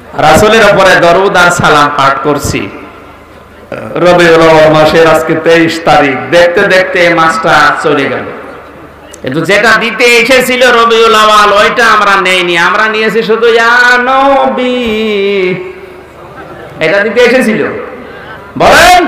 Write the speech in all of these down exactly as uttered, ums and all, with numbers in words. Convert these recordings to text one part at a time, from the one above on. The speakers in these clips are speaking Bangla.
রাসূলের উপরে দরুদ আর সালাম পাঠ করছি। রবিউল আউয়াল মাসের আজকে তেইশ তারিখ, দেখতে দেখতে এই মাসটা চলে গেল। কিন্তু যেটা দিতে এসেছিল রবিউল আউয়াল ওইটা আমরা নেইনি, আমরা নিয়েছি শুধু ইয়া নবী, এটা দিতে এসেছিল। বলেন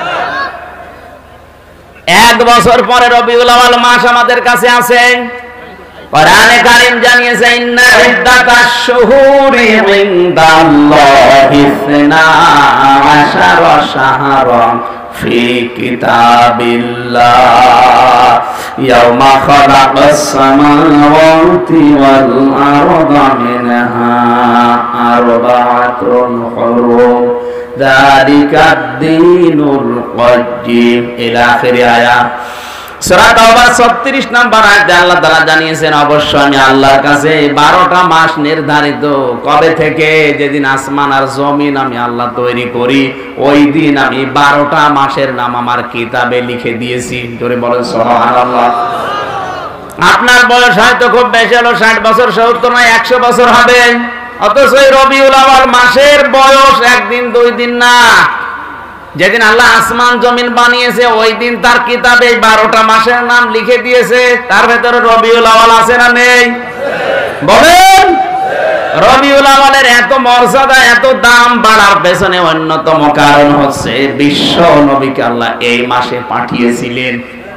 এক বছর পরে রবিউল আউয়াল মাস আমাদের কাছে আছে। কোরআনে কারীম জানিয়েছে ইন্না ইদ্দাতাশ শুহুরি ইনদাল্লাহি ইসনা আশারা শাহরান ফি কিতাবিল্লাহ ইয়াওমা খালাকাস সামাওয়াতি ওয়াল আরদা মিনহা আরবাআতুন হুরুম যালিকাদ দীনুল কাইয়্যিম ইলা আখির আয়াত। সূরা তাওবার ছত্রিশ নম্বর আয়াতে আল্লাহ তাআলা জানিয়েছেন অবশ্যই আমি আল্লাহর কাছে বারোটা মাস নির্ধারিত, কবে থেকে? যেদিন আসমান আর জমিন আমি আল্লাহ তৈরি করি ওই দিন আমি বারোটা মাসের নাম আমার কিতাবে লিখে দিয়েছি। জোরে বলেন সুবহানাল্লাহ। আপনার বয়স হয়তো খুব বেশি হলো ষাট বছর, সত্তর নয় একশো বছর হবে, অথচ এই রবিউল আউয়াল মাসের বয়স একদিন দুই দিন না। যেদিন আল্লাহ আসমান জমিন বানিয়েছে ওই দিন তার কিতাবে বারোটা মাসের নাম লিখে দিয়েছে। তার ভেতরে রবিউল আউয়াল আছে না নেই? বলেন রবিউল আউয়ালের এত মর্যাদা এত দাম বাড়ার পেছনে অন্যতম কারণ হচ্ছে বিশ্ব নবীকে আল্লাহ এই মাসে পাঠিয়েছিলেন।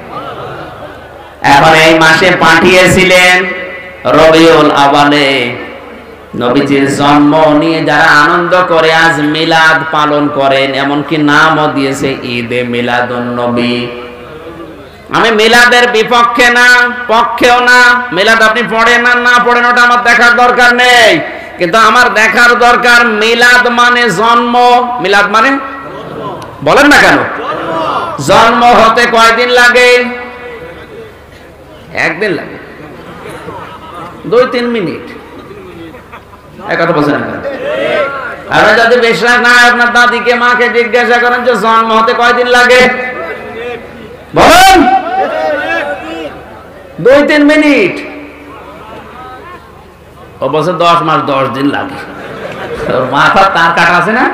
এখন এই মাসে পাঠিয়েছিলেন রবিউল আউয়ালে নবীজির জন্ম নিয়ে যারা আনন্দ করে আজ মিলাদ পালন করেন, এমনকি নামও দিয়েছে ঈদে মিলাদুন নবী। আমি মিলাদের বিপক্ষে না, পক্ষেও না। মিলাদ আপনি পড়েন না না পড়েন ওটা আমার দেখার দরকার নেই, কিন্তু আমার দেখার দরকার মিলাদ মানে জন্ম। মিলাদ মানে বলেন না কেন? জন্ম হতে কয়দিন লাগে? একদিন লাগে, দুই তিন মিনিট। কথা বলছেন না? আপনি যদি বিশ্বাস না হয় আপনার দাদিকে মাকে জিজ্ঞাসা করেন যে জন্ম হতে কয়দিন লাগে, বলেন দুই তিন মিনিট। ও বলছে দশ মাস দশ দিন লাগে। ওর মাথা তার কাটা আছে না?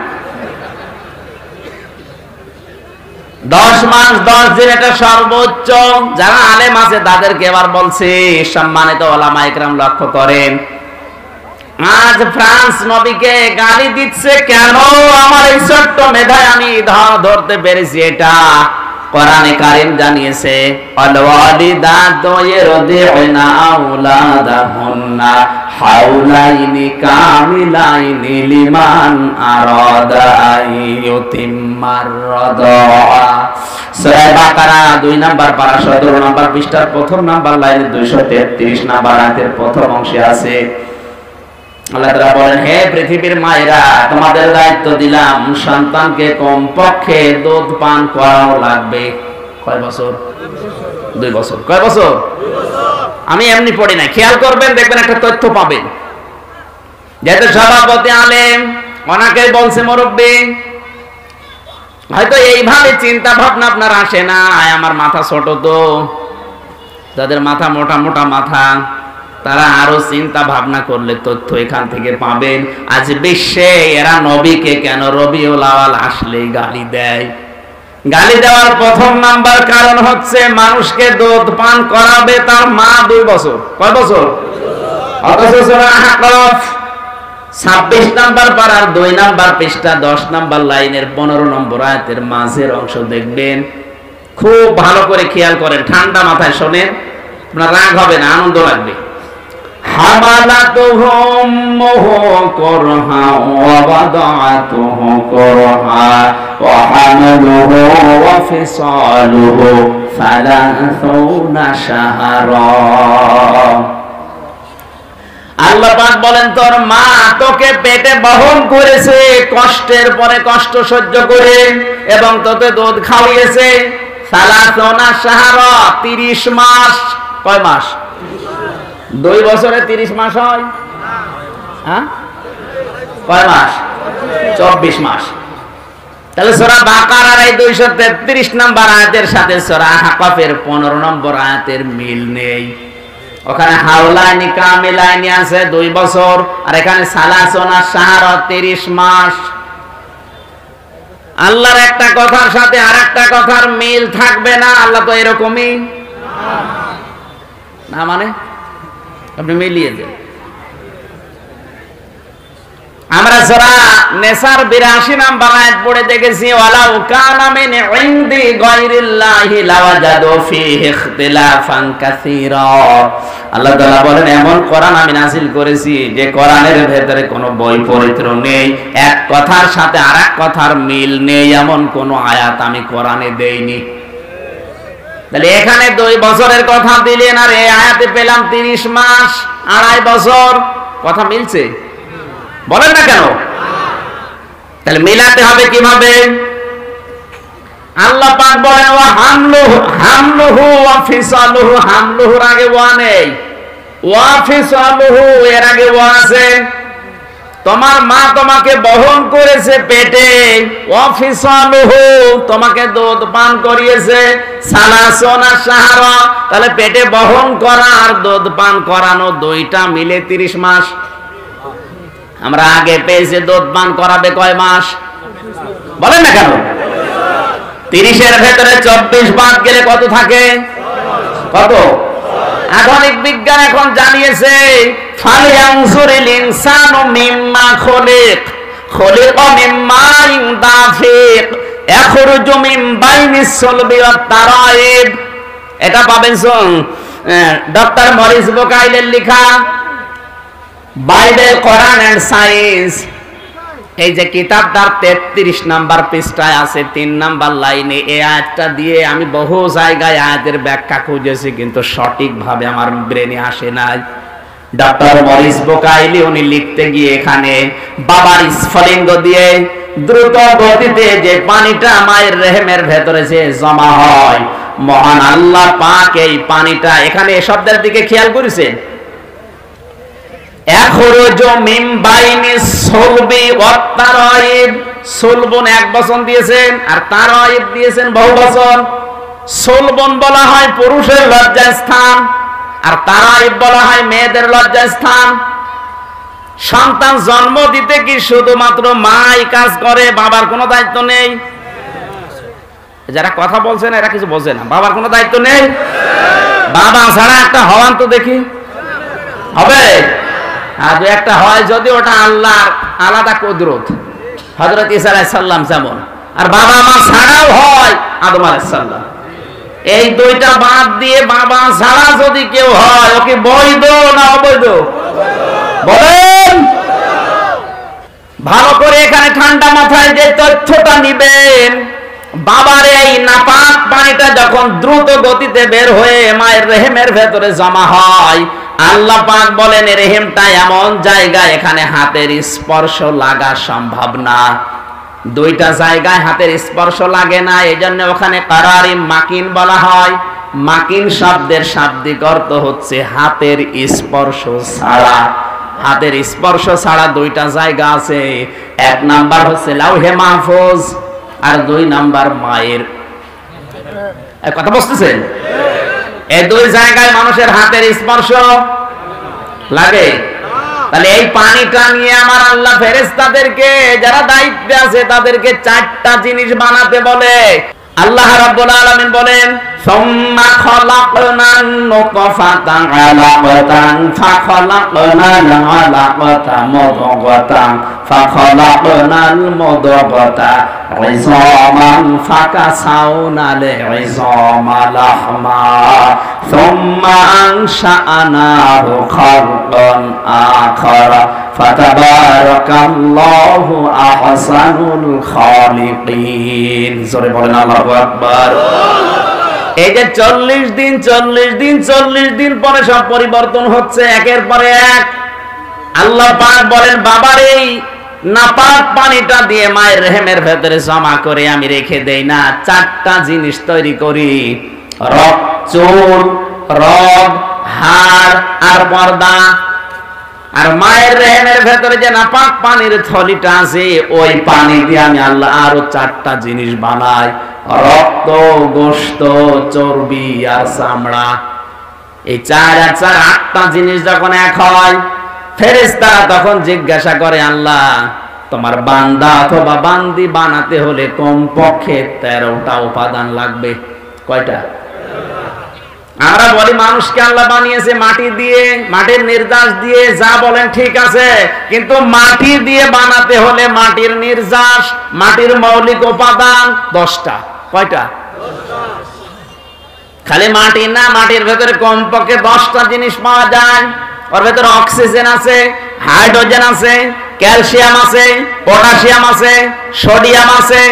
দশ মাস দশ দিন এটা সর্বোচ্চ। যারা আলেম আছে তাদেরকে এবার বলছে, সম্মানিত ওলামা ইকরাম লক্ষ্য করেন, আজ ফ্রান্স নবীকে গালি দিচ্ছে কেন? আমার এই ছোট্ট মেধায় আমি ধরতে পেরেছি। এটা কোরআনে কারীম জানিয়েছে আল ওয়ালিদাতু ইরদিউনা আওলাদাহুন্না হাওলাইনি কামিলাইনি লিমান আরাদা আইয়ুতিম্মার রাদা। সূরা বাকারা দুই নাম্বার পারা সতেরো নাম্বার পৃষ্ঠার প্রথম নাম্বার লাইনে দুইশো তেত্রিশ নাম্বার আয়াতের প্রথম অংশে আছে। আল্লাহ তাআলা বলেন, হে পৃথিবীর মায়েরা, তোমাদের দায়িত্ব দিলাম সন্তানকে কমপক্ষে দুধ পান করানো লাগবে। কয় বছর? দুই বছর। কয় বছর? আমি এমনি পড়ি না, খেয়াল করবেন, দেখবেন একটা তথ্য পাবেন। যেহেতু সভাপতি আলেম, ওনাকে বলছে মুরব্বী, হয়তো এইভাবে চিন্তা ভাবনা আপনার আসে না। আমার মাথা ছোট, তো যাদের মাথা মোটা মোটা মাথা তারা আরো চিন্তা ভাবনা করলে তথ্য এখান থেকে পাবেন। আজ বিশ্বে এরা নবীকে কেন রবিউল আউয়াল আসলেই গালি দেয়? গালি দেওয়ার প্রথম নাম্বার কারণ হচ্ছে মানুষকে দুধ পান করাবে তার মা দুই বছর। কয় বছর? অথচ সূরা আহকাফ ছাব্বিশ নাম্বার পারার দুই নাম্বার পৃষ্ঠা দশ নাম্বার লাইনের পনেরো নম্বর আয়াতের মাঝের অংশ দেখবেন। খুব ভালো করে খেয়াল করেন, ঠান্ডা মাথায় শোনেন, আপনার রাগ হবে না, আনন্দ লাগবে। হামালাতুহু উম্মুহু কুরহা ওয়া ওয়াদাআতুহু কুরহা ওয়া হামালুহু ওয়া ফিসালুহু সালাসুনা শাহরা। আল্লাহ পাক বলেন, তোর মা তোকে পেটে বহন করেছে কষ্টের পরে কষ্ট সহ্য করে, এবং তোকে দুধ খাওয়িয়েছে সালাসুনা শাহরা, তিরিশ মাস। কয় মাস? দুই বছরে তিরিশ মাস হয়? হ্যাঁ, কয় মাস? চব্বিশ মাস। তাহলে সূরা বাকারার এই দুইশো তেত্রিশ নম্বর আয়াতের সাথে সূরা আহকাফের পনেরো নম্বর আয়াতের মিল নেই। ওখানে হাওলাইনি কামিলাইনি আছে দুই বছর, আর এখানে সালাসনা শাহর তিরিশ মাস। আল্লাহর একটা কথার সাথে আর একটা কথার মিল থাকবে না। আল্লাহ তো এরকমই না, মানে আপনি মিলিয়ে দেন। আমরা সূরা নেসার বিরাশি নাম্বার আয়াত পড়ে দেখেছি, ওয়ালাউ কানা মিন ইনদি গায়রিল্লাহি লাওয়াজাদু ফীহি ইখতিলাফান কাসীরা। আল্লাহ তাআলা বলেন, এমন কোরআন আমি নাযিল করেছি যে কোরআনের ভেতরে কোনো বৈপরীত্য নেই, এক কথার সাথে আরেক কথার মিল নেই, এমন কোন আয়াত আমি কোরআনে দেইনি। তাহলে এখানে দুই বছরের কথা দিলেন, আর এই আয়াতে পেলাম তিরিশ মাস, আড়াই বছর। কথা মিলছে? বলেন না কেন? তাহলে মিলাতে হবে কিভাবে? আল্লাহ পাক বলেন, ওয়া হামলুহু হামলুহু ওয়া ফিসালুহু। হামলুহুর আগে ওয়া নেই, ওয়া ফিসালুহু এর আগে ওয়া আছে। তোমার মা তোমাকে বহন করেছে পেটে, ওয়া ফিসালুহু তোমাকে দুধ পান করিয়েছে, সালাসনা শাহরা তাহলে পেটে বহন করা আর দুধ পান করানো দুইটা মিলে তিরিশ মাস। আমরা আগে পেয়েছি দুধ পান করাবে কয় মাস? বলেন না কেন? তিরিশের ভেতরে চব্বিশ বাদ গেলে কত থাকে? কত? আধুনিক বিজ্ঞান এখন জানিয়েছে, ফালয়ানজুরিল ইনসানু মিম্মা খুলিক খুলিকা মিন মাইন দাফিক ইয়াখরুজু মিন বাইনিস সুলবি ওয়াত তারাইব। এটা পাবেন ডক্টর মরিস বুকাইলের লেখা বাইবেল, কোরআন এন্ড সায়েন্স। এই যে কিতাবটার তেত্রিশ নাম্বার পৃষ্ঠায় আছে, তিন নাম্বার লাইনে এই আয়াতটা দিয়ে আমি বহু জায়গায় আয়াতের ব্যাখ্যা খুঁজেছি, কিন্তু সঠিকভাবে আমার ব্রেনে আসে নাই। ডক্টর মরিস বুকাইলি উনি লিখতে গিয়ে এখানে বাবার স্ফলিঙ্গ দিয়ে দ্রুত গতিতে যে পানিটা মায়ের রেহেমের ভেতরে যে জমা হয়, মহান আল্লাহ পাক এই পানিটা, এখানে এই শব্দের দিকে খেয়াল করেছেন, ইয়াখরুজু মিন বাইনিস সুলবি ওয়াত তারাইব। সুলবন এক বচন দিয়েছেন, আর তারাইব দিয়েছেন বহু বচন। সুলবন বলা হয় পুরুষের লজ্জাস্থান, আর তারাইব বলা হয় মেয়েদের লজ্জাস্থান। সন্তান জন্ম দিতে কি শুধুমাত্র মাই কাজ করে, বাবার কোনো দায়িত্ব নেই? যারা কথা বলছেন এরা কিছু বোঝে না। বাবার কোনো দায়িত্ব নেই? বাবা ছাড়া একটা হওয়ান তো দেখি হবে, আর দু একটা হয় যদি ওটা আল্লাহর আলাদা কুদরত, হযরত ঈসা আলাইহিস সালাম যেমন, আর বাবা মা ছাড়াও হয় আদম আলাইহিস সালাম। এই দুইটা বাদ দিয়ে বাবা ছাড়া যদি কেউ হয়, ওকে বৈধ না অবৈধ? বলেন ভালো করে, এখানে ঠান্ডা মাথায় যে তথ্যটা নিবেন, বাবার এই নাপাক পানিটা যখন দ্রুত গতিতে বের হয়ে মায়ের রেহেমের ভেতরে জমা হয়, আল্লাহ পাক বলেন রেহেমটা এমন জায়গা এখানে হাতের স্পর্শ লাগা সম্ভব না। দুইটা জায়গায় হাতের স্পর্শ লাগে না, এজন্য ওখানে কারারিম মাকিন বলা হয়। মাকিন শব্দের শাব্দিক অর্থ হচ্ছে হাতের স্পর্শ ছাড়া। হাতের স্পর্শ ছাড়া দুইটা জায়গা আছে, এক নাম্বার হচ্ছে লাউহে মাহফুজ, আর দুই নাম্বার মায়ের। কথা বুঝতেছেন? এই দুই জায়গায় মানুষের হাতের স্পর্শ লাগে। তাহলে এই পানিটা নিয়ে আমার আল্লাহ ফেরেশতাদেরকে যারা দায়িত্বে আছে তাদেরকে চারটা জিনিস বানাতে বলে। আল্লাহ রাব্বুল আলামিন বলেন, সুম্মা খালাকনান নুতফাতা আলাকাতান ফাখালাকনাল আলাকাতা মুদগাতান ফাখালাকনাল মুদগাতা ইযামান ফাকাসাউনাল ইযামা লাহমা সুম্মা আনশাআনাহু খালকান আখারা ফাতাবারাকাল্লাহু আহসানুল খালিকিন। জোরে বলেন আল্লাহু আকবার। এই যে চল্লিশ দিন চল্লিশ দিন চল্লিশ দিন পরে সব পরিবর্তন হচ্ছে একের পরে এক। আল্লাহ পাক বলেন, বাবার এই নাপাক পানিটা দিয়ে মায়ের রেহেমের ভেতরে জমা করে আমি রেখে দেই না, চারটা জিনিস তৈরি করি, রক্ত, চুল, রগ, হাড় আর পর্দা। আর মায়ের রেহেমের ভেতরে যে নাপাক পানির থলিটা আছে, ওই পানি দিয়ে আমি আল্লাহ আরো চারটা জিনিস বানাই, রক্ত, গোশত, চর্বি আর চামড়া। এই চার আর চার আটটা জিনিস যখন এক হয়, ফেরেশতারা তখন জিজ্ঞাসা করে, আল্লাহ তোমার বান্দা অথবা বান্দি বানাতে হলে কমপক্ষে তেরোটা উপাদান লাগবে। কয়টা? আমরা বলি মানুষকে আল্লাহ বানিয়েছে মাটি দিয়ে, মাটির নির্যাস দিয়ে, যা বলেন ঠিক আছে, কিন্তু মাটি দিয়ে বানাতে হলে মাটির নির্যাস, মাটির মৌলিক উপাদান দশটা। কয়টা? খালি মাটি না, মাটির ভেতরে কমপক্ষে দশটা জিনিস পাওয়া যায়। ওর ভেতরে অক্সিজেন আছে, হাইড্রোজেন আছে, ক্যালসিয়াম আছে, পটাশিয়াম আছে, সোডিয়াম আছে,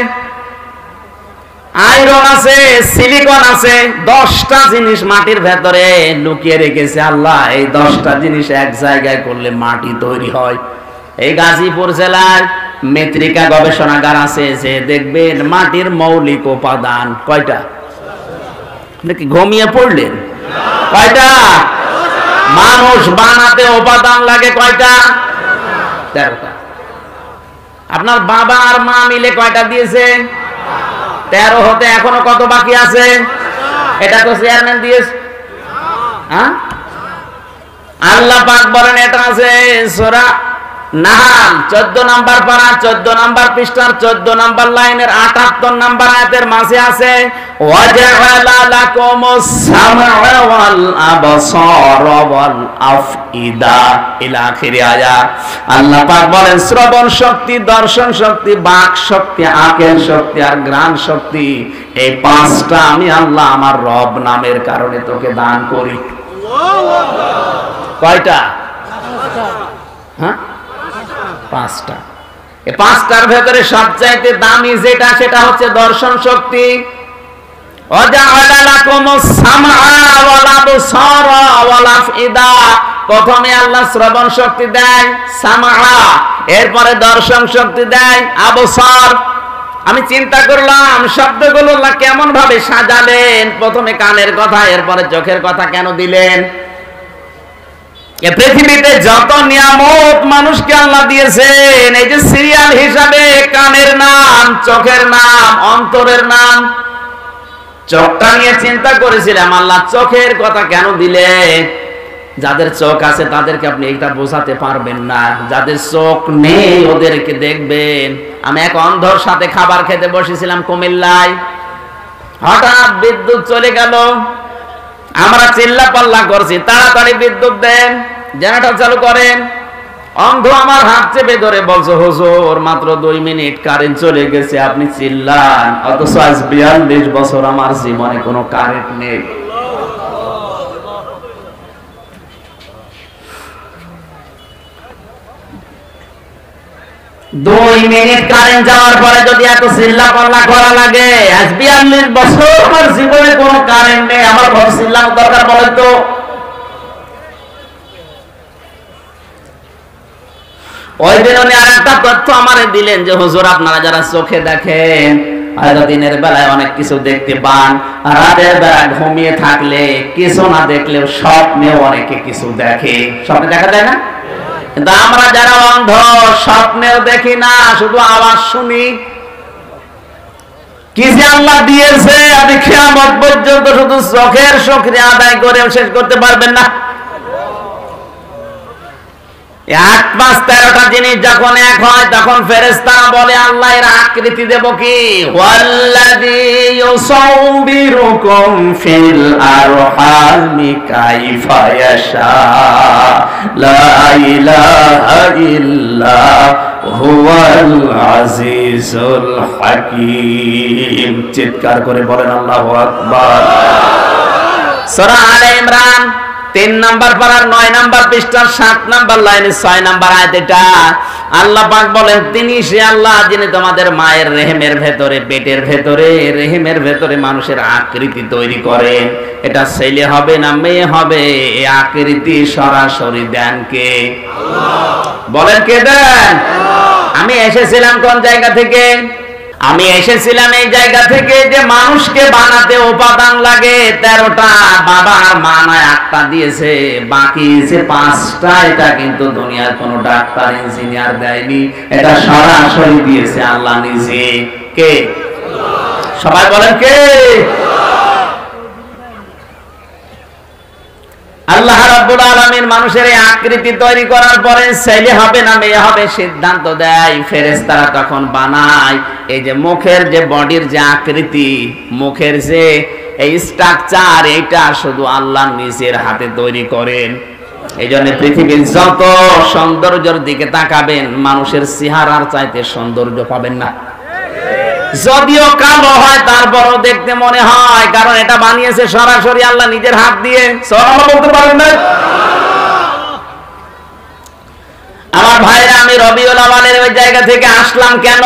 আয়রন আছে, সিলিকন আছে। দশটা জিনিস মাটির ভেতরে লুকিয়ে রেখেছে আল্লাহ। এই দশটা জিনিস এক জায়গায় করলে মাটি তৈরি হয়। এই গাজীপুর জেলার মৃত্তিকা গবেষণাগার আছে, যে দেখবেন মাটির মৌলিক উপাদান কয়টা? নাকি ঘুমিয়ে পড়লেন? কয়টা? মানুষ বানাতে উপাদান লাগে কয়টা? তেরোটা। আপনার বাবা আর মা মিলে কয়টা দিয়েছে? তেরো হতে এখনো কত বাকি আছে? এটা তো চেয়ারম্যান দিয়েছে। হ্যাঁ, আল্লাহ পাক বলেন, এটা আছে সূরা নাহাল চোদ্দ নাম্বার পারা, চোদ্দ নাম্বার পৃষ্ঠার চোদ্দ নাম্বার লাইনের আটাত্তর নাম্বার আয়াতের মাঝে আছে, ওয়াজআলা লাকুমুস সামআ ওয়াল আবসারা ওয়াল আফইদা ইলা আখিরি আয়াত। আল্লাহ পাক বলেন, শ্রবণ শক্তি, দর্শন শক্তি, বাক শক্তি, আকল শক্তি আর ঘ্রাণ শক্তি, এই পাঁচটা আমি আল্লাহ আমার রব নামের কারণে তোকে দান করি। কয়টা? হ্যাঁ, পাঁচটা। এই পাঁচটার ভেতরে সবচাইতে দামি যেটা, সেটা হচ্ছে দর্শন শক্তি। প্রথমে আল্লাহ শ্রবণ শক্তি দেয় সামআ, এরপরে দর্শন শক্তি দেয় আবসার। আমি চিন্তা করলাম শব্দগুলো আল্লাহ কেমন ভাবে সাজালেন। প্রথমে কানের কথা, এরপরে চোখের কথা কেন দিলেন? পৃথিবীতে যত নিয়ামত মানুষকে আল্লাহ দিয়েছেন, এই যে সিরিয়াল হিসাবে কানের নাম, চোখের নাম, অন্তরের নাম। চোখটা নিয়ে চিন্তা করেছিলাম, আল্লাহ চোখের কথা কেন দিলে? যাদের চোখ আছে তাদেরকে আপনি এটা বোঝাতে পারবেন না, যাদের চোখ নেই ওদেরকে দেখবেন। আমি এক অন্ধর সাথে খাবার খেতে বসেছিলাম কুমিল্লায়, হঠাৎ বিদ্যুৎ চলে গেল। আমরা চিল্লা পাল্লা করছি, তাড়াতাড়ি বিদ্যুৎ দেন, জেনারেটর চালু করেন। অন্ধ আমার হাত চেপে ধরে বলছে, হুজুর মাত্র দুই মিনিট কারেন্ট চলে গেছে, আপনি চিল্লান, অথচ আজ বিয়াল্লিশ বছর আমার জীবনে কোনো কারেন্ট নেই। দুই মিনিট কারেন্ট যাওয়ার পরে যদি এত চিল্লা পাল্লা করা লাগে, আজ বিয়াল্লিশ বছর আমার জীবনে কোনো কারেন্ট নেই, আমার কত চিল্লানোর দরকার বলেন তো? ওই দিন উনি আর একটা তথ্য আমারে দিলেন যে, হুজুর আপনারা যারা চোখে দেখেন, হয়তো দিনের বেলায় অনেক কিছু দেখতে পান, রাতের বেলা ঘুমিয়ে থাকলে কিছু না দেখলেও স্বপ্নেও অনেকে কিছু দেখে। স্বপ্নে দেখা যায় না? কিন্তু আমরা যারা অন্ধ, স্বপ্নেও দেখি না, শুধু আওয়াজ শুনি। কি যে আল্লাহ দিয়েছে, আপনি কিয়ামত পর্যন্ত শুধু চোখের শুকরিয়া আদায় করেও শেষ করতে পারবেন না। আট পাঁচ তেরোটা জিনিস যখন এক হয়, তখন ফেরেশতারা বলে, আল্লাহ এর আকৃতি দেব কি? ওয়াল্লাযী ইউসাউবিরুকুম ফিল আরহামি কাইফা ইয়াশা লা ইলাহা ইল্লা হুয়াল আজিজুল হাকীম। চিৎকার করে বলেন আল্লাহু আকবার। সূরা আলে ইমরান তিন নাম্বার পারার নয় নাম্বার পৃষ্ঠার সাত নাম্বার লাইনে ছয় নাম্বার আয়াত। এটা আল্লাহ পাক বলেন, তিনি সে আল্লাহ যিনি তোমাদের মায়ের রেহেমের ভেতরে, পেটের ভেতরে, রেহেমের ভেতরে মানুষের আকৃতি তৈরি করেন। এটা ছেলে হবে না মেয়ে হবে, এই আকৃতি সরাসরি দেন কে? বলেন কে দেন? আমি এসেছিলাম কোন জায়গা থেকে? আমি এসেছিলাম এই জায়গা থেকে যে মানুষকে বানাতে উপাদান লাগে তেরোটা, বাবা আর মা নয় আটটা দিয়েছে, বাকি যে পাঁচটা, এটা কিন্তু দুনিয়ার কোনো ডাক্তার ইঞ্জিনিয়ার দেয়নি, এটা সরাসরি দিয়েছে আল্লাহ নিজে। কে? সবাই বলেন কে? আল্লাহ রাব্বুল আলামিন মানুষের এই আকৃতি তৈরি করার পরে ছেলে হবে না মেয়ে হবে সিদ্ধান্ত দেয়, ফেরেশতারা তখন বানায় এই যে মুখের যে বডির যে আকৃতি, মুখের যে এই স্ট্রাকচার, এইটা শুধু আল্লাহ নিজের হাতে তৈরি করেন। এই জন্য পৃথিবীর যত সৌন্দর্যের দিকে তাকাবেন মানুষের চেহারার চাইতে সৌন্দর্য পাবেন না। যদিও কালো হয় তারপরও দেখতে মনে হয়, কারণ এটা বানিয়েছে সরাসরি আল্লাহ নিজের হাত দিয়ে। সুবহানাল্লাহ বলতে পারেন না? আমার ভাইরা, আমি রবিউল আওয়ালের ওই জায়গা থেকে আসলাম কেন?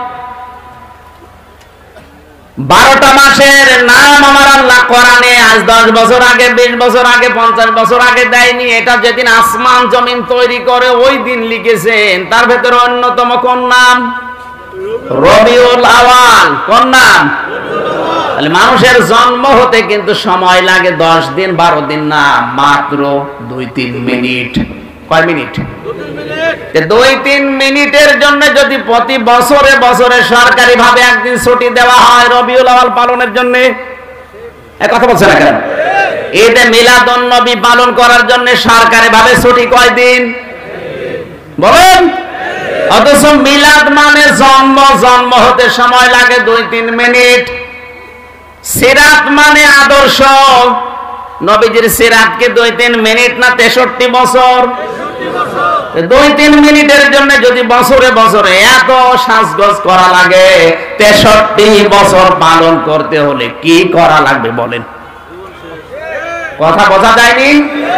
বারোটা মাসের নাম আমার আল্লাহ কোরআনে আজ দশ বছর আগে, বিশ বছর আগে, পঞ্চাশ বছর আগে দেয়নি। এটা যেদিন আসমান জমিন তৈরি করে ওই দিন লিখেছেন। তার ভেতরে অন্যতম কোন নাম? রবিউল আওয়াল। কোন নাম? তাহলে মানুষের জন্ম হতে কিন্তু সময় লাগে দশ দিন বারো দিন না, মাত্র দুই তিন মিনিট। কয় মিনিট? দুই তিন মিনিটের জন্য যদি প্রতি বছরে বছরে সরকারি ভাবে একদিন ছুটি দেওয়া হয় রবিউল আওয়াল পালনের জন্য, এক কথা বলছে না কেন? ঈদে মিলাদুন নবী পালন করার জন্য সরকারি ভাবে ছুটি কয়দিন বলেন? অথচ মিলাদ মানে জন্ম, জন্ম হতে সময় লাগে দুই তিন মিনিট। সিরাত মানে আদর্শ, নবীজির সিরাতকে দুই তিন মিনিট না তেষট্টি বছর? দুই তিন মিনিটের জন্য যদি বছরে বছরে এত সাজগোজ করা লাগে, তেষট্টি বছর পালন করতে হলে কি করা লাগবে বলেন? কথা বোঝা যায়নি?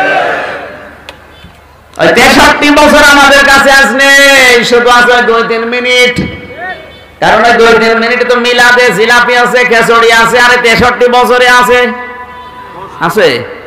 তেষট্টি বছর আমাদের কাছে আসলে শুধু আছে দুই তিন মিনিট। কারণ দুই তিন মিনিটে তো মিলাদে জিলাপি আছে, খেচড়ি আছে, আরে তেষট্টি বছরে আছে আছে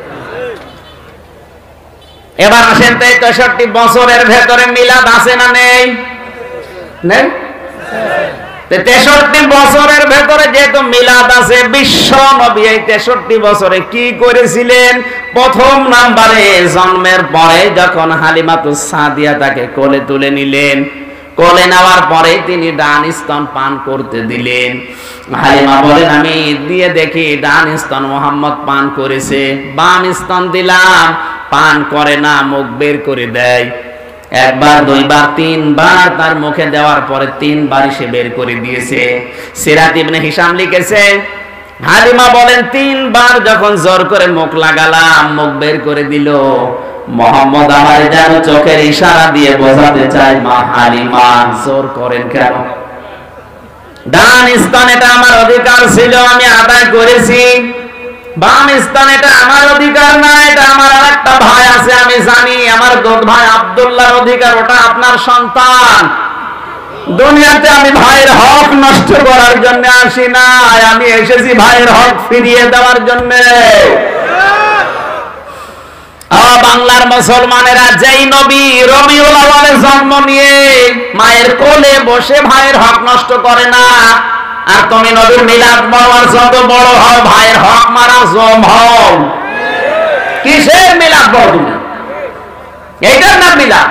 এবার আসেন তো, তেষট্টি বছরের ভেতরে মিলাদ আছে না নেই? নেই। তেষট্টি বছরের ভেতরে যেহেতু মিলাদ আছে, বিশ্ব নবী এই তেষট্টি বছরে কি করেছিলেন? প্রথম নাম্বারে জন্মের পরে যখন হালিমাতুস সাদিয়া তাকে কোলে তুলে নিলেন, কোলে নেওয়ার পরে তিনি ডান স্তন পান করতে দিলেন। হালিমা বলেন আমি দিয়ে দেখি ডান স্তন মোহাম্মদ পান করেছে, বাম স্তন দিলাম পান করে না, মুখ বের করে দেয়। একবার দুইবার তিনবার তার মুখে দেওয়ার পরে তিনবার সে বের করে দিয়েছে। সিরাত ইবনে হিশাম লিখেছে, হালিমা বলেন তিনবার যখন জোর করে মুখ লাগালাম, মুখ বের করে দিল। মোহাম্মদ আমার যেন চোখের ইশারা দিয়ে বোঝাতে চায়, মা হালিমা জোর করেন কেন? ডান স্তন এটা আমার অধিকার ছিল, আমি আদায় করেছি। বাম স্তন এটা আমার অধিকার না, এটা আমার আরেকটা ভাই আছে, আমি জানি আমার দুধ ভাই আব্দুল্লাহর অধিকার, ওটা আপনার সন্তান। দুনিয়াতে আমি ভাইয়ের হক নষ্ট করার জন্য আসি না, আমি এসেছি ভাইয়ের হক ফিরিয়ে দেওয়ার জন্য। বাংলার মুসলমানেরা যেই নবী রবিউল আওয়ালে জন্ম নিয়ে মায়ের কোলে বসে ভাইয়ের হক নষ্ট করে না, আর তুমি নবীর মিলাদ মারার যত বড় হও ভাইয়ের হক মারা জম হও। কিসের মিলাদ বড়? তুমি এইটার নাম মিলাদ?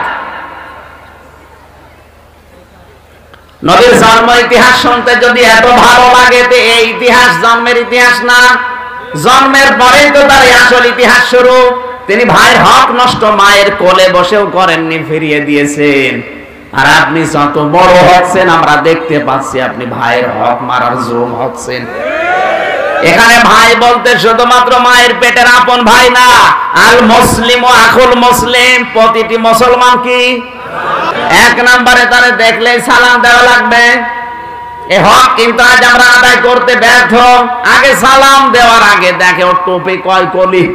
নবীর জন্ম ইতিহাস শুনতে যদি এত ভালো লাগে, তো এই ইতিহাস জন্মের ইতিহাস না, জন্মের পরেই তো তার আসল ইতিহাস শুরু। তিনি ভাইয়ের হক নষ্ট মায়ের কোলে বসেও করেননি, ফিরিয়ে দিয়েছেন। আর আপনি যত বড় হচ্ছেন আমরা দেখতে পাচ্ছি আপনি ভাইয়ের হক মারার জোম হচ্ছেন। এখানে ভাই বলতে শুধুমাত্র মায়ের পেটের আপন ভাই না, আল মুসলিম ও আখুল মুসলিম, প্রতিটি মুসলমান কি এক নম্বরে তারে দেখলেই সালাম দেওয়া লাগবে। এই হক কিন্তু আজ আমরা আদায় করতে ব্যর্থ। আগে সালাম দেওয়ার আগে দেখে ওর টুপি কয় কলি।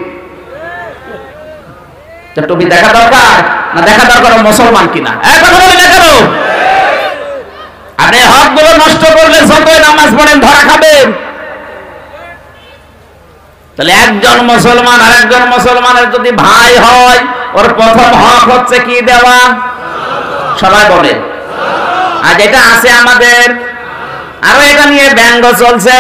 টুপি দেখা দরকার না দেখা দরকার মুসলমান কিনা? আপনি হক গুলো নষ্ট করলে যতই নামাজ পড়েন ধরা খাবেন। তাহলে একজন মুসলমান আর একজন মুসলমানের যদি ভাই হয়, ওর প্রথম হক হচ্ছে কি দেওয়া? সবাই বলে। আজ এটা আছে আমাদের, আরো এটা নিয়ে ব্যঙ্গ চলছে।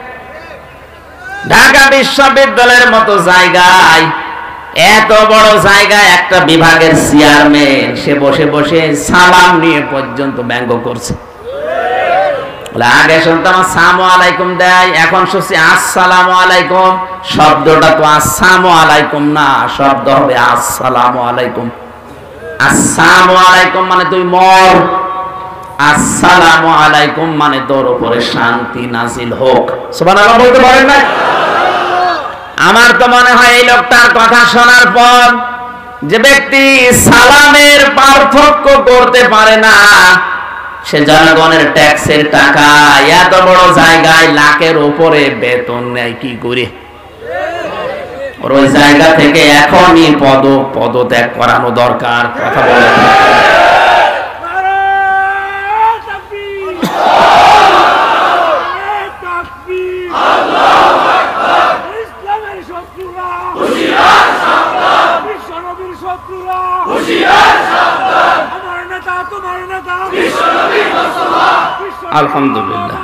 ঢাকা বিশ্ববিদ্যালয়ের মতো জায়গায়, এত বড় জায়গায় একটা বিভাগের চেয়ারম্যান সে বসে বসে সালাম নিয়ে পর্যন্ত ব্যঙ্গ করছে। আগে শুনতাম আসসালামু আলাইকুম দেয়, এখন শুনছি আসসালামু আলাইকুম। শব্দটা তো আসসালামু আলাইকুম না, শব্দ হবে আসসালামু আলাইকুম। আসসালামু আলাইকুম মানে তুই মর, আসসালামু আলাইকুম মানে তোর উপরে শান্তি নাজিল হোক। সুবহানাল্লাহ বলতে পারেন না? আমার তো মনে হয় এই লোকটার কথা শোনার পর যে ব্যক্তি সালামের পার্থক্য করতে পারে না, সে জনগণের ট্যাক্সের টাকা এত বড় জায়গায় লাখের উপরে বেতন নেয় কি করে? ওই জায়গা থেকে এখনই পদ পদত্যাগ করানো দরকার। কথা বলেন। আলহামদুলিল্লাহ।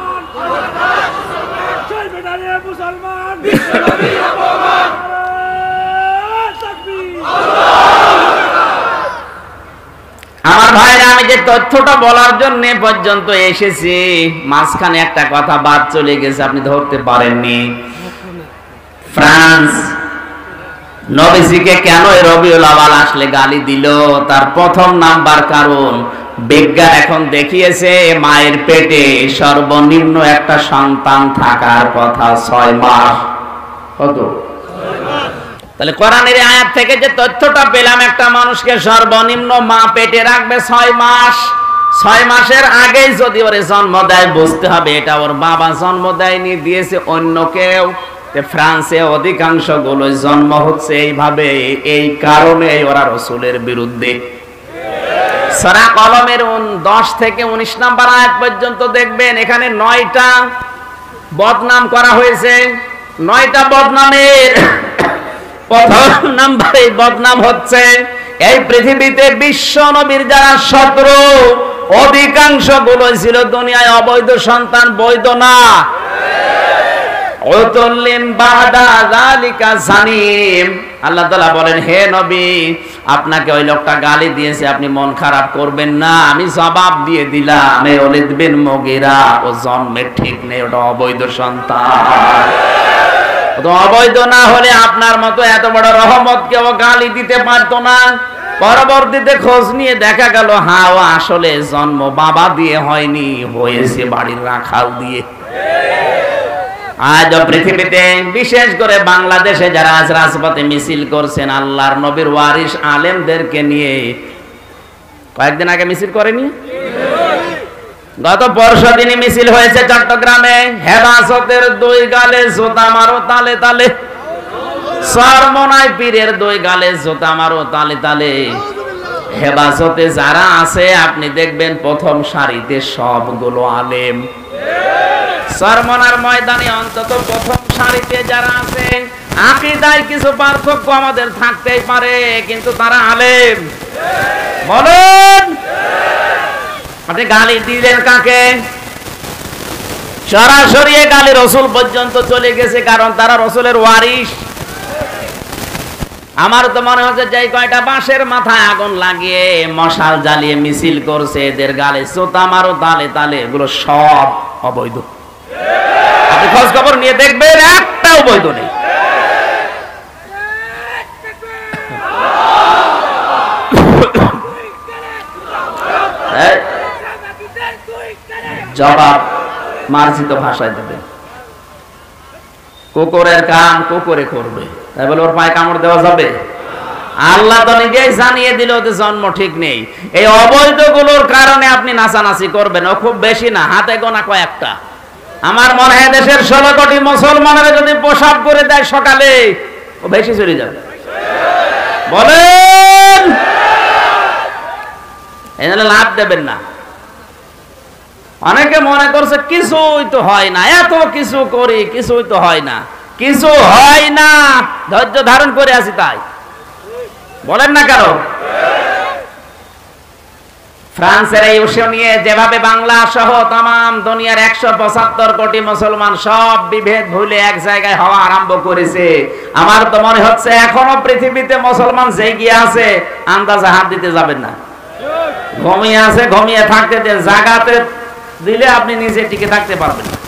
আমার ভাইরা, আমি যে তথ্যটা বলার জন্য পর্যন্ত এসেছি, মাঝখানে একটা কথা বাদ চলে গেছে, আপনি ধরতে পারেননি। ফ্রান্স নবীজিকে কেন রবিউল আউয়াল আসলে গালি দিল? তার প্রথম নাম্বার কারণ, বিজ্ঞান এখন দেখিয়েছে মায়ের পেটে সর্বনিম্ন একটা সন্তান থাকার কথা ছয় মাস। কত? তাহলে কোরআনের আয়াত থেকে যে তথ্যটা পেলাম, একটা মানুষকে সর্বনিম্ন মা পেটে রাখবে ছয় মাস। ছয় মাসের আগেই যদি ওর জন্ম দেয়, বুঝতে হবে এটা ওর বাবা জন্ম দেয়নি, দিয়েছে অন্য কেউ। ফ্রান্সে অধিকাংশ গুলো জন্ম হচ্ছে এইভাবে, এই কারণে ওরা রসুলের বিরুদ্ধে। সূরা কলমের দশ থেকে উনিশ নাম্বার আয়াত পর্যন্ত দেখবেন, এখানে নয়টা বদনাম করা হয়েছে। নয়টা বদনামের প্রথম নাম্বারে বদনাম হচ্ছে এই পৃথিবীতে বিশ্ব নবীর যারা শত্রু, অধিকাংশ গুলো ছিল দুনিয়ায় অবৈধ সন্তান, বৈধ না। আল্লাহ তাআলা বলেন, হে নবী, আপনাকে ওই লোকটা গালি দিয়েছে, আপনি মন খারাপ করবেন না। আমি জবাব দিয়ে দিলাম, ওলীদ বিন মুগীরা ও জন্মের ঠিক নেই, ওটা অবৈধ সন্তান। অবৈধ না হলে আপনার মতো এত বড় রহমত কেউ গালি দিতে পারতো না। পরবর্তীতে খোঁজ নিয়ে দেখা গেল, হ্যাঁ ও আসলে জন্ম বাবা দিয়ে হয়নি, হয়েছে বাড়ির রাখাল দিয়ে। আজ পৃথিবীতে বিশেষ করে বাংলাদেশে যারা আজ রাজপথে মিছিল করছেন আল্লাহর নবীর ওয়ারিস আলেমদেরকে নিয়ে, কয়েকদিন আগে মিছিল করেনি? গত পরশু দিনই মিছিল হয়েছে চট্টগ্রামে। হেফাজতের দুই গালে জুতা মারো তালে তালে, সরমনায় পীরের দুই গালে জুতা মারো তালে তালে। হেফাজতে যারা আছে আপনি দেখবেন প্রথম সারিতে সবগুলো আলেম। সরমনার ময়দানে অন্তত প্রথম সারিতে যারা আছে, আকীদায় কিছু পার্থক্য আমাদের থাকতেই পারে, কিন্তু তারা আলেম। বলেন, আপনি গালি দিলেন কাকে? সরাসরি গালি রসুল পর্যন্ত চলে গেছে, কারণ তারা রসুলের ওয়ারিস। আমার তো মনে হচ্ছে যে কয়টা বাঁশের মাথায় আগুন লাগিয়ে মশাল জ্বালিয়ে মিছিল করছে, এদের গালে জুতা মারো তালে তালে, এগুলো সব অবৈধ। আপনি খোঁজ খবর নিয়ে দেখবেন, একটাও বৈধ নেই। জবাব মার্জিত ভাষায় দেবে। কুকুরের কাম কুকুরে করবে, তাই বলে ওর পায়ে কামড় দেওয়া যাবে? আল্লাহ তো নিজেই জানিয়ে দিল ওদের জন্ম ঠিক নেই। এই অবৈধ গুলোর কারণে আপনি নাচানাচি করবেন, ও খুব বেশি না, হাতে গোনা কয়েকটা। আমার মনে হয় দেশের ষোলো কোটি মুসলমানেরা যদি প্রসাব করে দেয় সকালে, ও বেশি চলে যাবে। বলেন, এই জন্য লাভ দেবেন না। অনেকে মনে করছে কিছুই তো হয় না, এত কিছু করি কিছুই তো হয় না। কিছু হয় না, ধৈর্য ধারণ করে আছি তাই। বলেন না কারো। ফ্রান্সের এই ইস্যু নিয়ে যেভাবে বাংলা সহ তাম দুনিয়ার একশো পঁচাত্তর কোটি মুসলমান সব বিভেদ ভুলে এক জায়গায় হওয়া আরম্ভ করেছে, আমার তো মনে হচ্ছে এখনো পৃথিবীতে মুসলমান যে গিয়ে আছে আন্দাজে হাত দিতে যাবেন না। ঘুমিয়ে আছে, ঘুমিয়ে থাকতে যে জাগাতে দিলে আপনি নিজে টিকে থাকতে পারবেন না।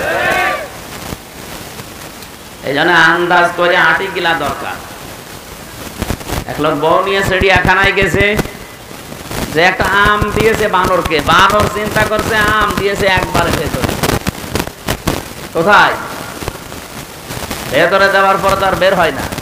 এই জন্য আন্দাজ করে আটি গিলা দরকার। এক লোক বউ নিয়ে চিড়িয়াখানায় গেছে, যে একটা আম দিয়েছে বানরকে, বানর চিন্তা করছে আম দিয়েছে একবারে ভেতরে। কোথায়? ভেতরে দেওয়ার পর তার বের হয় না।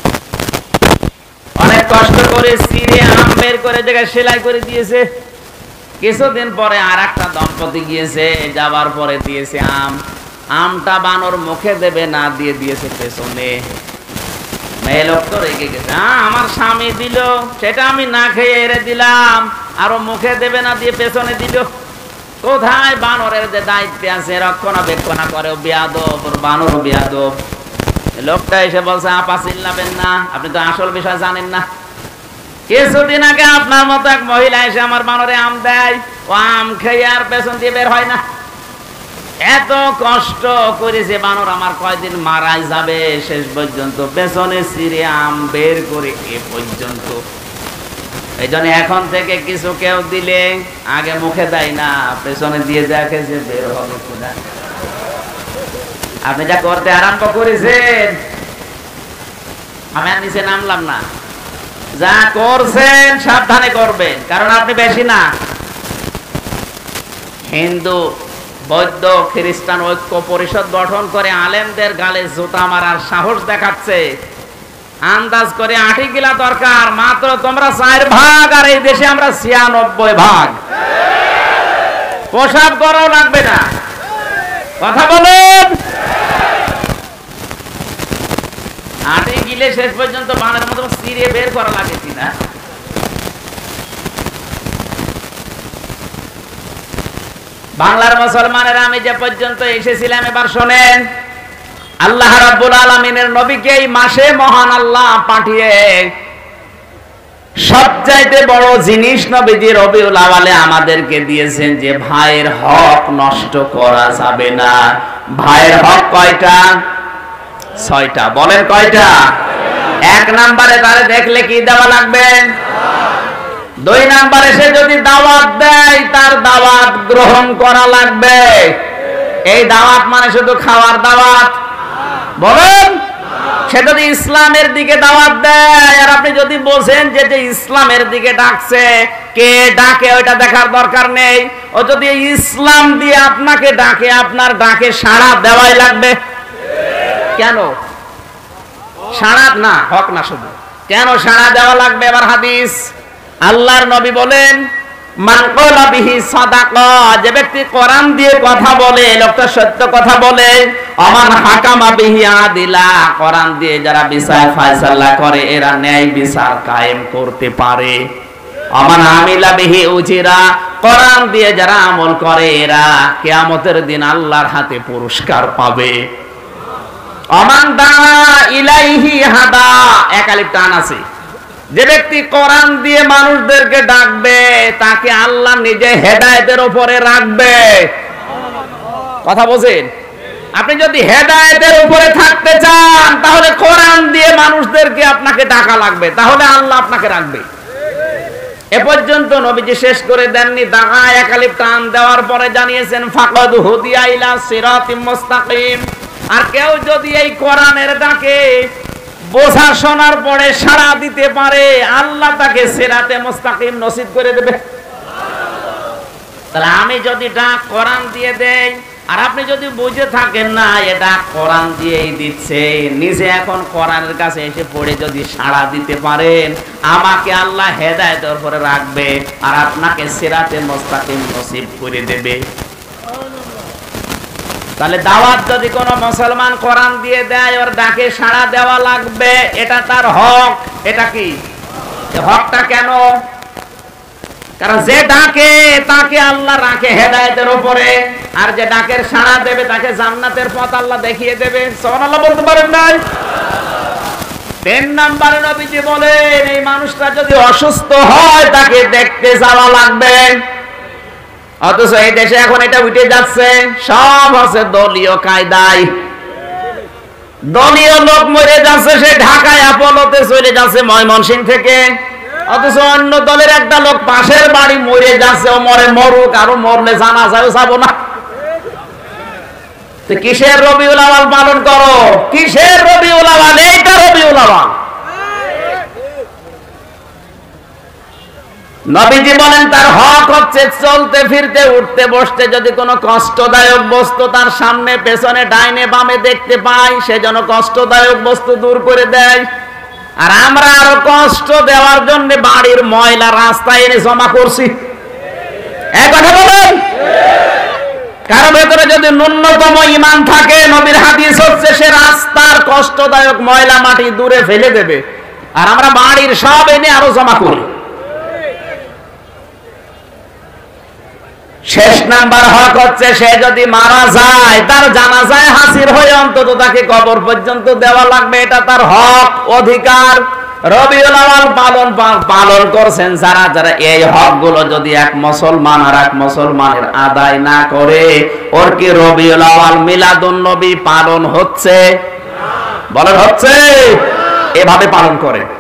অনেক কষ্ট করে ছিঁড়ে আম বের করে জায়গায় সেলাই করে দিয়েছে। কিছুদিন পরে আর একটা দম্পতি গিয়েছে, যাবার পরে দিয়েছে আম। আমটা বানর মুখে দেবে না, দিয়ে দিয়েছে পেছনে। মেয়ে লোক তো রেগে গেছে, হ্যাঁ আমার স্বামী দিল, সেটা আমি না খেয়ে এড়ে দিলাম, আরো মুখে দেবে না দিয়ে পেছনে দিল। কোথায় বানরের যে দায়িত্ব আছে রক্ষণাবেক্ষণা করে, বেয়াদব, বানর বেয়াদব। লোকটা এসে বলছে আপা চিল্লাবেন না, আপনি তো আসল বিষয় জানেন না। কিছুদিন আগে আপনার মতো এক মহিলা এসে আমার বানরে আম দেয়, ও আম খেয়ে আর পেছন দিয়ে বের হয় না। এত কষ্ট করেছে বানর আমার, কয়দিন মারাই যাবে, শেষ পর্যন্ত পেছনে ছিঁড়ে আম বের করে এ পর্যন্ত। এই জন্য এখন থেকে কিছু কেউ দিলে আগে মুখে দেয় না, পেছনে দিয়ে দেখে যে বের হবে কিনা। আপনি যা করতে আরম্ভ করেছেন, আমি আর নিচে নামলাম না, যা করছেন সাবধানে করবেন, কারণ আপনি বেশি না। হিন্দু, বৌদ্ধ, খ্রিস্টান ঐক্য পরিষদ গঠন করে আলেমদের গালে জুতা মারার সাহস দেখাচ্ছে। আন্দাজ করে আটি গিলা দরকার, মাত্র তোমরা চার ভাগ আর এই দেশে আমরা ছিয়ানব্বই ভাগ। পোশাক করাও লাগবে না, কথা বলুন। আটি গিলে শেষ পর্যন্ত বানের মতো ছিঁড়ে বের করা লাগে কিনা। বাংলার মুসলমানেরা আমি যে পর্যন্ত এসেছিলাম এবার শোনেন, আল্লাহ রাব্বুল আলামিনের নবীকে এই মাসে মহান আল্লাহ পাঠিয়ে সবচাইতে বড় জিনিস নবীজি রবিউল আউয়ালে আমাদেরকে দিয়েছেন যে ভাইয়ের হক নষ্ট করা যাবে না। ভাইয়ের হক কয়টা? ছয়টা। বলেন কয়টা? এক নম্বরে তারে দেখলে কি দেওয়া লাগবে? দুই নম্বরে সে যদি দাওয়াত দেয় তার দাওয়াত গ্রহণ করা লাগবে। এই দাওয়াত মানে শুধু খাওয়ার দাওয়াত? বলেন। সে যদি ইসলামের দিকে দাওয়াত দেয় আর আপনি যদি বলছেন যে যে ইসলামের দিকে ডাকছে, কে ডাকে ওইটা দেখার দরকার নেই। ও যদি ইসলাম দিয়ে আপনাকে ডাকে, আপনার ডাকে সাড়া দেওয়াই লাগবে। কেন সাড়া না, হক না শুধু, কেন সাড়া দেওয়া লাগবে? এবার হাদিস, আল্লাহর নবী বলেন মান ক্বালা বিহি সাদাকা, যে ব্যক্তি কোরআন দিয়ে কথা বলে, লোকটা সত্য কথা বলে। আমান হাকামা বিহি আদিলা, কোরআন দিয়ে যারা বিচার ফয়সালা করে এরা ন্যায় বিচার কায়েম করতে পারে। আমান আমিলা বিহি উজিরা, কোরআন দিয়ে যারা আমল করে এরা কিয়ামতের দিন আল্লাহর হাতে পুরস্কার পাবে। আমান দা ইলাইহি হাদা, একালিপ টান আছে। যে ব্যক্তি কোরআন দিয়ে মানুষদেরকে ডাকবে তাকে আল্লাহ নিজে হেদায়েতের উপরে রাখবে। কথা বলেন। আপনি যদি হেদায়েতের উপরে থাকতে চান তাহলে কোরআন দিয়ে মানুষদেরকে আপনাকে ডাকা লাগবে, তাহলে আল্লাহ আপনাকে রাখবে। এ পর্যন্ত নবীজি শেষ করে দেননি, দাগা একালিপ টান দেওয়ার পরে জানিয়েছেন ফাকাদ হুদিয়া ইলা সিরাতিম মুস্তাকিম। আর কেউ যদি এই কোরআনের ডাকে বোঝা শোনার পরে সাড়া দিতে পারে, আল্লাহ তাকে সিরাতে মুস্তাকিম নসিব করে দেবে। তাহলে আমি যদি ডাক কোরআন দিয়ে দেই আর আপনি যদি বুঝে থাকেন না এটা কোরআন দিয়েই দিচ্ছে, নিজে এখন কোরআনের কাছে এসে পড়ে যদি সাড়া দিতে পারেন, আমাকে আল্লাহ হেদায়েতের উপরে রাখবে আর আপনাকে সিরাতে মুস্তাকিম নসিব করে দেবে। তাহলে দাওয়াত যদি কোনো মুসলমান কোরআন দিয়ে দেয় ওর ডাকে সাড়া দেওয়া লাগবে, এটা তার হক। এটা কি হকটা? কেন? কারণ যে ডাকে তাকে আল্লাহ রাখে হেদায়েতের উপরে, আর যে ডাকের সাড়া দেবে তাকে জান্নাতের পথ আল্লাহ দেখিয়ে দেবে। সুবহানাল্লাহ বলতে পারেন না? তিন নম্বরে নবীজি বলেন এই মানুষটা যদি অসুস্থ হয় তাকে দেখতে যাওয়া লাগবে। অথচ এই দেশে এখন এটা উঠে যাচ্ছে, সব হচ্ছে দলীয় কায়দায়। দলীয় লোক মরে যাচ্ছে, সে ঢাকায় আপলোতে চলে যাচ্ছে ময়মনসিংহ থেকে। অথচ অন্য দলের একটা লোক পাশের বাড়ি মরে যাচ্ছে, ও মরে মরুক, আরো মরলে জানাজাও যাবো না। কিসের রবিউল আউয়াল পালন করো? কিসের রবিউল আউয়াল? এইটা রবিউল আউয়াল। নবীজি বলেন তার হক হচ্ছে চলতে ফিরতে উঠতে বসতে যদি কোনো কষ্টদায়ক বস্তু তার সামনে পেছনে ডাইনে বামে দেখতে পায়, সে যেন কষ্টদায়ক বস্তু দূর করে দেয়। আর আমরা আরো কষ্ট দেওয়ার জন্য বাড়ির ময়লা রাস্তায় এনে জমা করছি। এক কথা বলেন, কারো ভেতরে যদি ন্যূনতম ঈমান থাকে, নবীর হাদিস হচ্ছে সে রাস্তার কষ্টদায়ক ময়লা মাটি দূরে ফেলে দেবে, আর আমরা বাড়ির সব এনে আরো জমা করি। শেষ নাম্বার হক হচ্ছে সে যদি মারা যায়, তার জানাজায় হাজির হয়ে অন্তত তাকে কবর পর্যন্ত দেওয়া লাগবে, এটা তার হক, অধিকার। রবিউল আউয়াল পালন পালন করছেন যারা যারা, এই হক গুলো যদি এক মুসলমান আর এক মুসলমানের আদায় না করে, ওর কি রবিউল আউয়াল মিলাদুন নবী পালন হচ্ছে? বলেন হচ্ছে? এভাবে পালন করে।